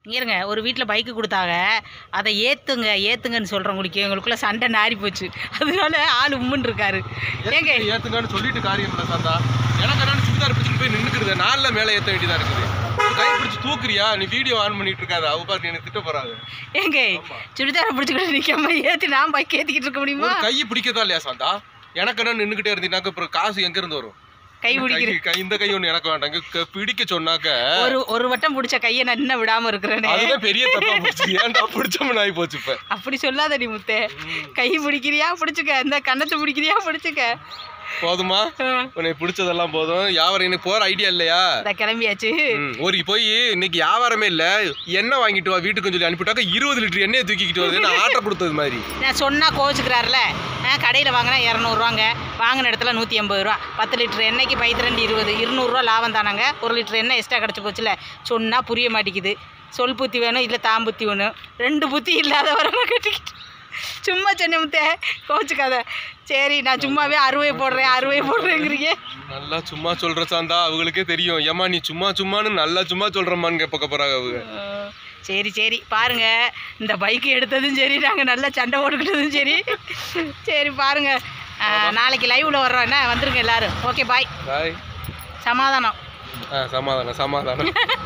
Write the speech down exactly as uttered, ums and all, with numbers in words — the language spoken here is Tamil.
இருங்க ஒரு வீட்டில் பைக்கு கொடுத்தாங்க, அதை ஏற்றுங்க ஏற்றுங்கன்னு சொல்கிறவங்களுக்கு எங்களுக்குள்ள சண்டை நாரி போச்சு. அதனால ஆள் உம்முன்னு இருக்காரு. ஏங்க ஏற்றுங்கன்னு சொல்லிட்டு காரியம் இல்லை சாந்தா. எனக்கு என்னன்னு சுடிதார் பிடிச்சிட்டு போய் நின்றுக்குறது, நாளில் மேலே ஏற்ற வேண்டியதாக இருக்குது. கை பிடிச்சி தூக்குறியா, நீ வீடியோ ஆன் பண்ணிட்டு இருக்காது, அவ பார்த்து எனக்கு திட்ட போறாங்க. ஏங்க சுடிதாரை பிடிச்சிக்கிட்டு நிற்காம ஏற்றி நான் பைக் ஏற்றிக்கிட்டு இருக்க முடியுமா? கையை பிடிக்கதா இல்லையா சாந்தா? எனக்கு என்ன நின்றுக்கிட்டே இருந்தீங்கன்னாக்க அப்புறம் காசு எங்கேருந்து வரும்? கை பிடிக்கிற இந்த கை ஒண்ணு எனக்கு வேண்டாம். பிடிக்க சொன்னாக்க ஒரு ஒரு வட்டம் பிடிச்ச கையை நான் இன்னும் விடாம இருக்கிறேன். அதுதான் பெரிய தப்பா போச்சு. ஏன்டா பிடிச்சோம்னு ஆகி போச்சு. இப்ப அப்படி சொல்லாத நீ முத்தே. கை பிடிக்கிறியா பிடிச்சுக்க, இந்த கண்ணத்தை பிடிக்கிறியா பிடிச்சுக்க. போதுமா? உனக்கு பிடிச்சதெல்லாம் போதும். வியாபாரம் எனக்கு போற ஐடியா இல்லையா? கிளம்பியாச்சு. ஒரு போய் இன்னைக்கு வியாபாரமே இல்ல, எண்ணெய் வாங்கிட்டு வா வீட்டுக்கு சொல்லி அனுப்பிட்டாக்க இருபது லிட்டர் எண்ணெயை தூக்கிக்கிட்டு வருது. நான் ஆர்டர் கொடுத்தது மாதிரி. நான் சொன்னா கோச்சுக்கிறாருல. கடையில் வாங்கினா இரநூறுவாங்க, வாங்கின இடத்துல நூற்றி ஐம்பது ரூபா. பத்து லிட்டர் எண்ணெய்க்கு பைத்து ரெண்டு இருபது இருநூறுவா லாபம் தானாங்க. ஒரு லிட்டர் எண்ணெய் எக்ஸ்ட்ரா கிடச்சி போச்சுல. சொன்னால் புரிய மாட்டேங்குது. சொல் புத்தி வேணும், இல்லை தாம்புத்தி வேணும். ரெண்டு புத்தி இல்லாதவரை கட்டிக்கிட்டு சும்மா சொன்ன முத்தே, கோச்சுக்காத. சரி நான் சும்மாவே அறுவையை போடுறேன் அறுவையை போடுறேங்கிறீங்க. நல்லா சும்மா சொல்ற சாந்தா, அவங்களுக்கே தெரியும். ஏமா நீ சும்மா சும்மான்னு நல்லா சும்மா சொல்றமான்னு கேட்க போறாங்க அவங்க. சரி சரி பாருங்க, இந்த பைக்கு எடுத்ததும் சரி, நாங்கள் நல்லா சண்டை போட்டுக்கிட்டதும் சரி. சரி பாருங்க, நாளைக்கு லைவ்ல வர்றோம், என்ன வந்துருங்க எல்லாரும். Okay bye. பாய். சமாதானம். சமாதானம் சமாதானம்.